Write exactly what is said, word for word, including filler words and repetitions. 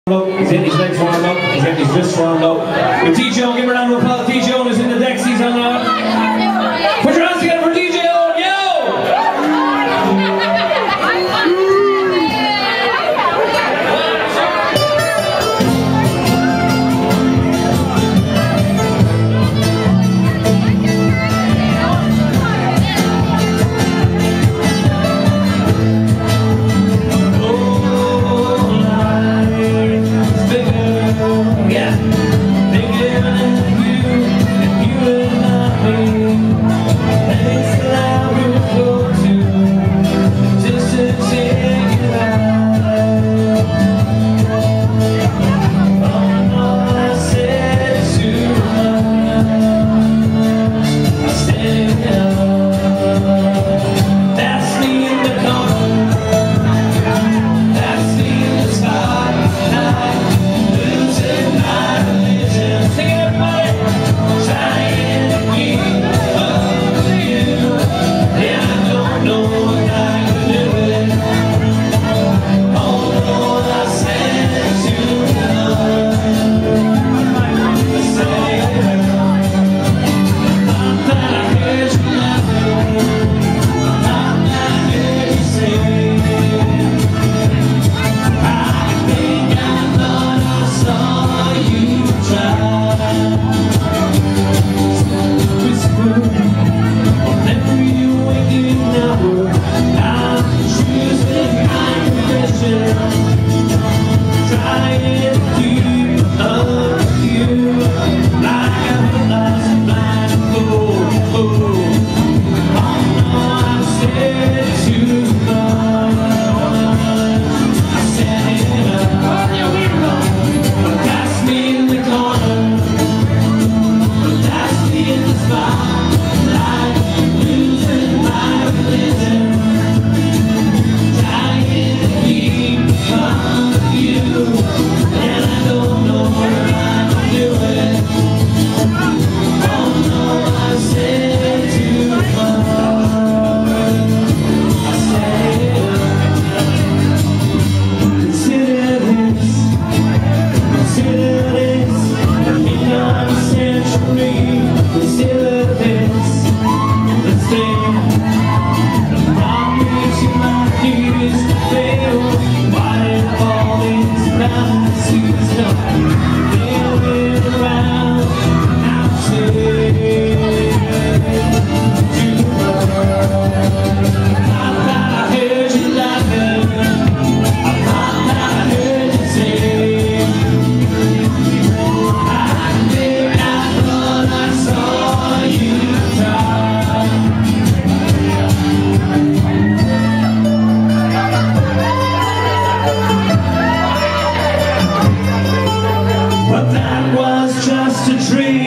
He's in his legs warmed up, he's in his wrists warmed up. With D J Owen, give him a round of applause. D J Owen is in the decks, he's on uh, put your hands together for D J Owen, yo! But that was just a dream.